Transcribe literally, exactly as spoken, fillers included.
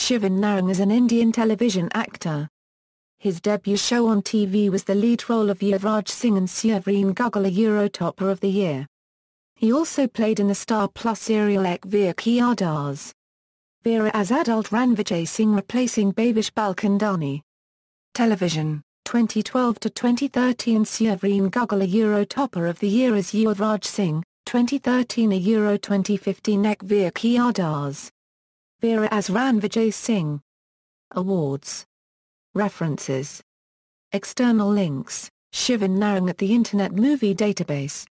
Shivin Narang is an Indian television actor. His debut show on T V was the lead role of Yuvraj Singh and Suvreen Guggal, a Eurotopper of the Year. He also played in the Star Plus serial Ek Veer Ki Ardaas. Veera as adult Ranvijay Singh replacing Bhavesh Balchandani. Television, twenty twelve to twenty thirteen. Suvreen Guggal, a Eurotopper of the Year as Yuvraj Singh, twenty thirteen. A Euro twenty fifteen Ek Veer Ki Ardaas. Veera as Ranvijay Singh. Awards. References. External links: Shivin Narang at the Internet Movie Database.